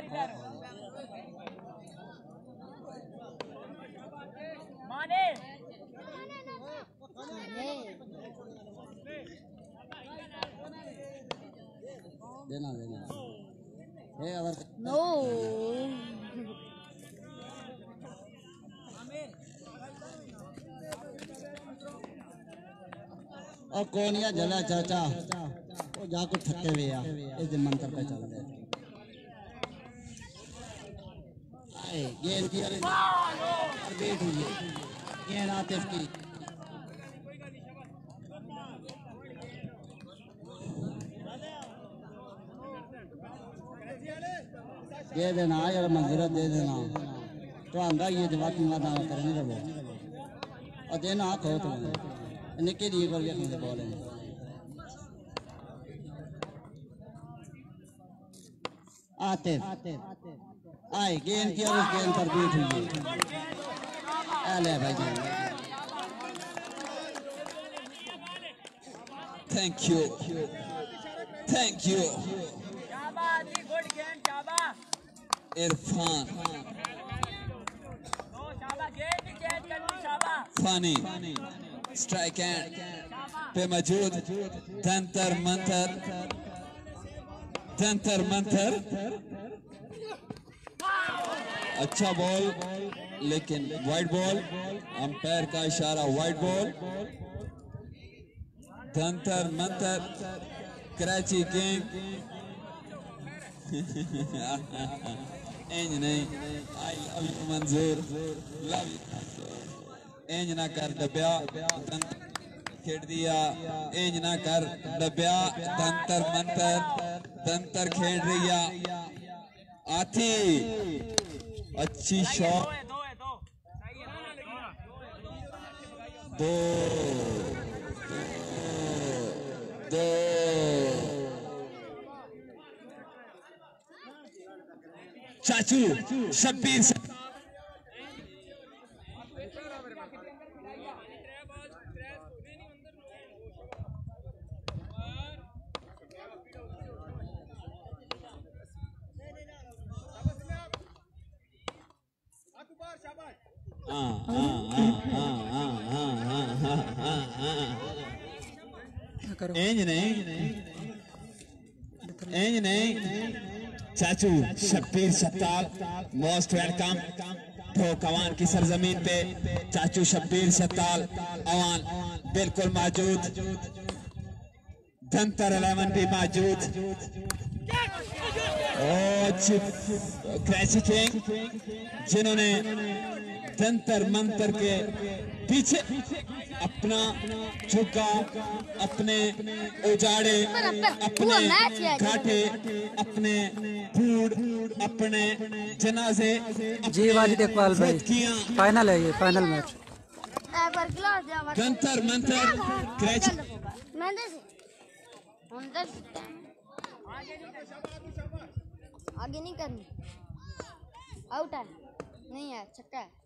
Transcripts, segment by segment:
देना देना है अगर नो और कोनिया जला चाचा वो जाकर थके हुए आ इस दिन मंत्र पे चल रहे आए गेंद की बेट हुई है गेंद आतिफ की दे देना यार मंजूरा दे देना तो आंदा ये जवाब तुम ना करेंगे वो और देना खो तो निके दिए कर ये बॉल है आतिफ आए गेंद की और गेंद पर बीट हुई है ले भाई जान thank you Irfan Fani strike end पे मौजूद जंतर मंतर अच्छा बॉल लेकिन वाइड बॉल अंपायर का इशारा wide ball Jantar Mantar Karachi king इंज नहीं आई लव यू मंजूर लव यू इंज ना कर डब्या खेड़ दिया इंज ना कर डब्या तंतर खेड़ रही आती अच्छी शॉट दो चाचू शब्बीर इंज नहीं चाचू शब्बीर सत्तार मोस्ट वेलकम कवान की सरजमीन पे चाचू शब्बीर सत्तार अवान बिल्कुल मौजूद धनतर 11 भी मौजूद क्रैची किंग जिन्होंने जंतर मंतर के पीछे अपना झुका अपने उजाड़े अपने घाटे अपने फूड अपने जनाजे जी वाजिद इकबाल भाई फाइनल है ये फाइनल मैच जंतर मंतर क्रैच आगे नहीं करनी आउट है नहीं है छक्का है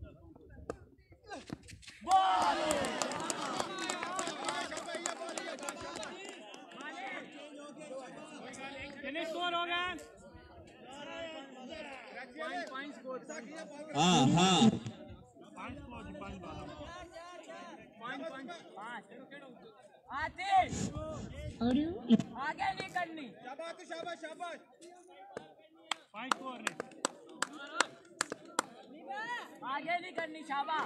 हाँ हाँ आगे नहीं करनी शाबाश आगे नहीं करनी शाबाश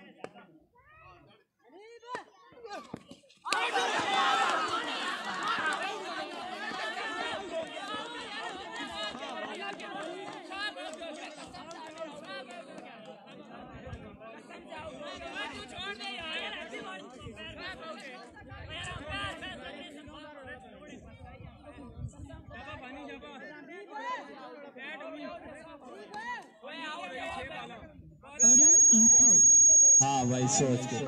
हाँ भाई सोच के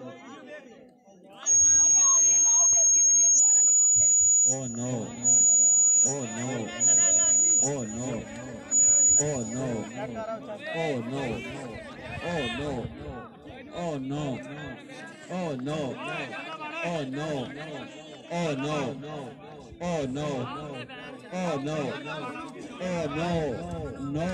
Oh no! Oh no! Oh no! Oh no! Oh no! Oh no! Oh no! Oh no! Oh no! Oh no! Oh no! Oh no! Oh no. Oh no. No.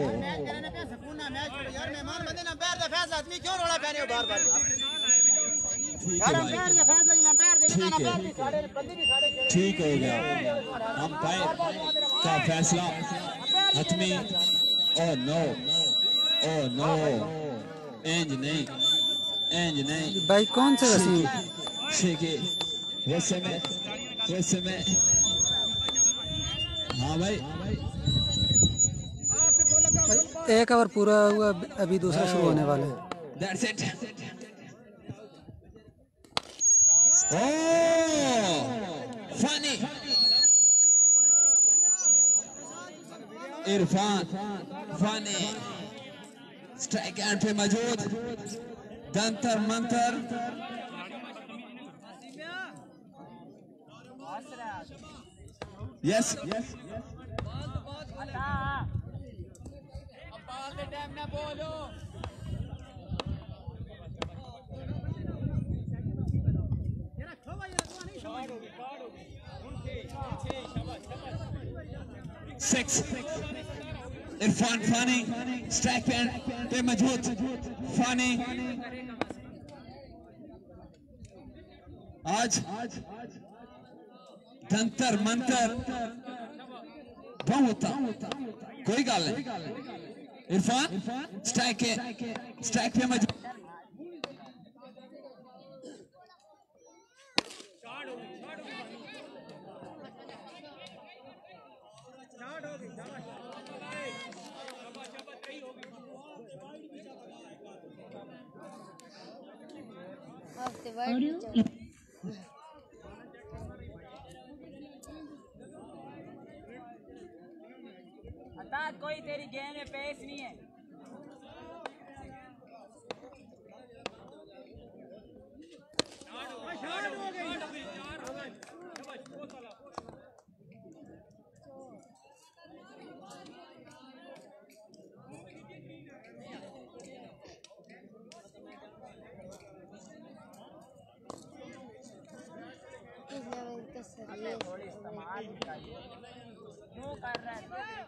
यार मेहमान बंदे ना पैर दे फैसला आदमी क्यों रोला पा रहे हो बार-बार ठीक यार है पैर भाई, दे फैसला ना पैर दे ठीक ना है। पैर दे साढ़े बंदे भी साढ़े ठीक हो गया। अंपायर का फैसला हतमी। Oh no. Oh no. इंज नहीं, इंज नहीं। भाई कौन से वसीम? शेखे वैसे में हाँ भाई, एक ओवर पूरा हुआ, अभी दूसरा शुरू होने वाला है। that's it. Oh, funny. Irfan funny strike end पे मौजूद, जंतर मंतर। यस टाइम ना बोलो सिक्स। इरफान फानी स्ट्राइक पे मौजूद, फानी आज जंतर मंतर बहुत कोई गल नहीं। इरफान स्ट्राइक पे मौजूद। हफ्ते वाइड कोई तेरी गेम में पेश नहीं है। थोड़ी इस्तेमाल क्यों कर रहा है?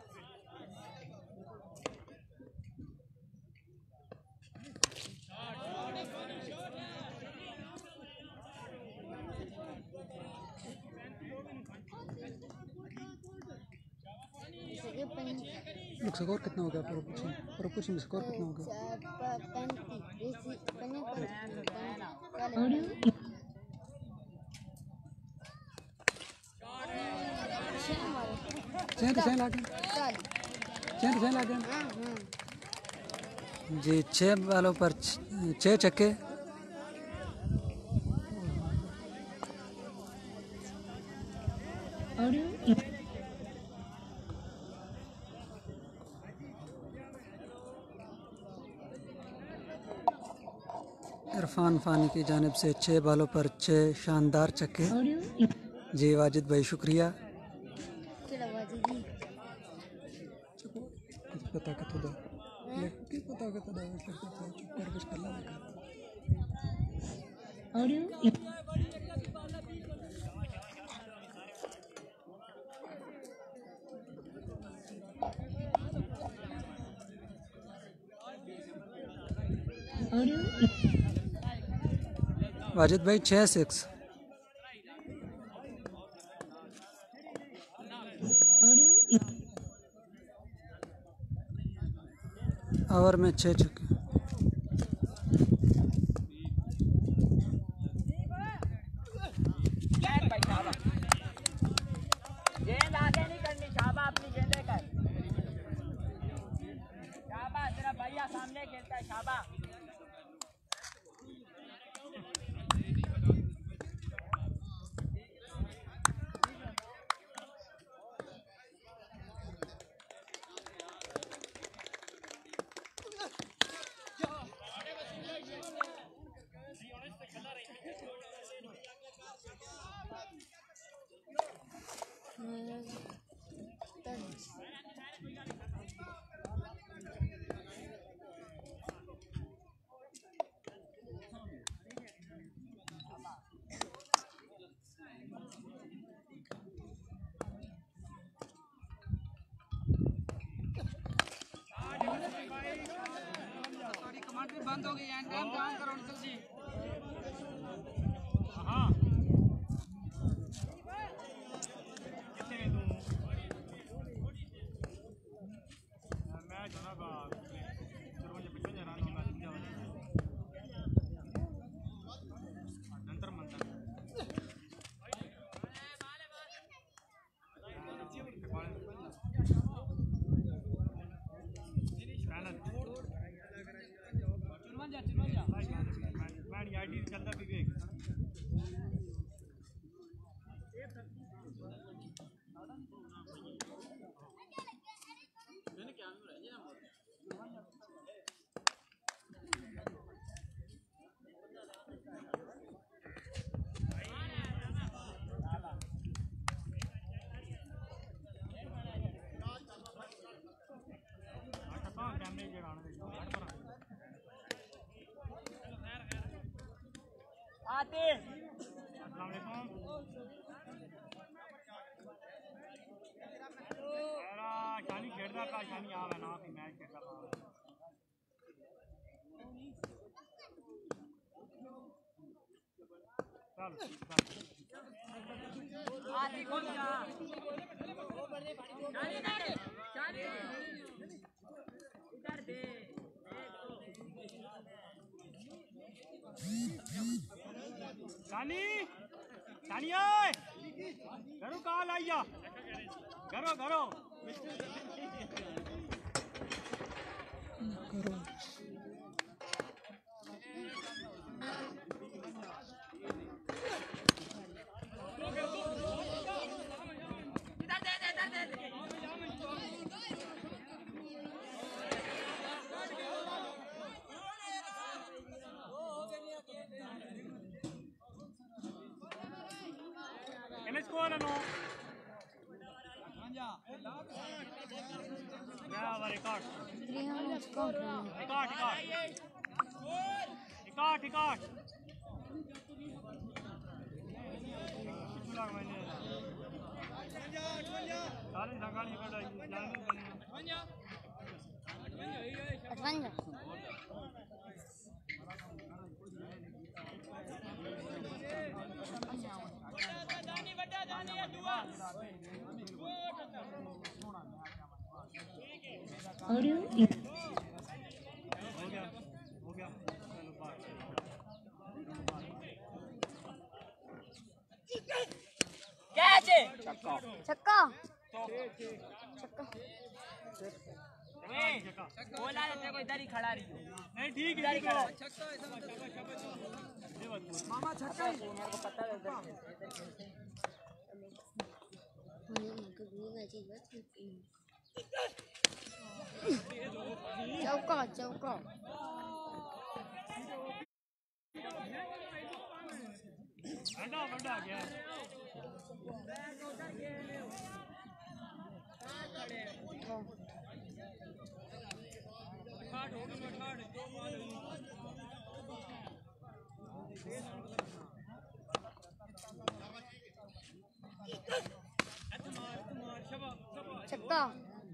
स्कोर कितना हो गया? प्रोपोर्शन स्कोर कितना हो गया? 35 जी 6 बालों पर 6 छक्के। इरफान फानी की जानिब से 6 बालों पर 6 शानदार छक्के। जी वाजिद भाई शुक्रिया। पता का खुदा पता का खुदा कुछ करना वाजिद भाई 6-6। ओवर में 6 छक्के। गेंद आगे नहीं करनी, शाबा अपनी गेंदे कर। शाबा तेरा भैया सामने खेलता है, शाबा। बंद हो गई है टाइम काम करो जल्दी हां कितने तू मैच होना का दरवाजे पे चल रहा हूं मैं नंतर मंतर मैं आईडी चलता भी देख आते अस्सलाम वालेकुम मेरा शानी खेलता का शानी आ ना कि मैच खेलता था चल आती कौन जा शानी इधर दे शानी शानी आए घरों कहाँ लाइया घरों घरों Scuola no. Mangia. Brava, Ricard. Ricard. Audio हो गया चलो बात कैच छक्का छक्का छक्का बोला रहते कोई इधर ही खड़ा रही नहीं ठीक है मामा छक्का मेरे को पता है चौका चौका बड़ा गया छक्का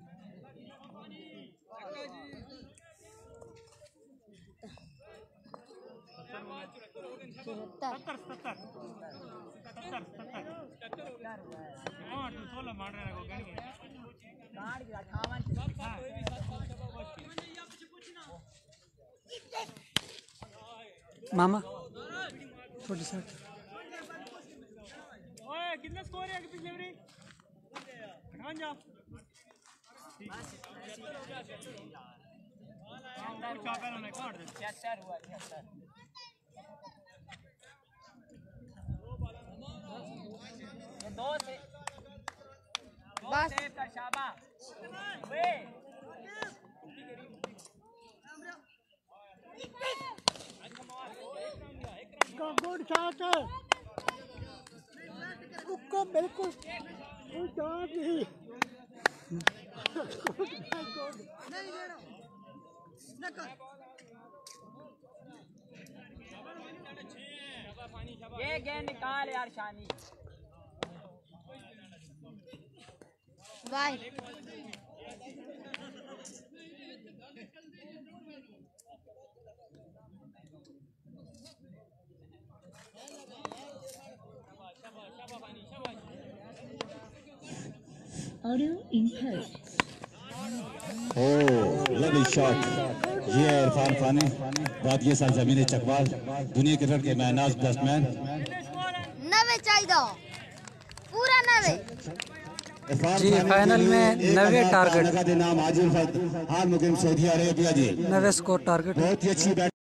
मामा थोड़ी सा कितना स्कोर है पिछले बारी जा बस गुड शॉट उसको बिल्कुल शॉट नहीं ये गेंद निकाल यार शानी बाय लवली शॉट। ये है इरफान फानी, बात ये सरजमीन चकवाल, दुनिया क्रिकेट के मैनाज बैट्समैन। 90 चाहिए पूरा 90। जी फाइनल में 90 टारगेट, नाम आजिल हाल मुकिम सऊदी अरेबिया जी, 90 स्कोर टारगेट। बहुत ही अच्छी बैट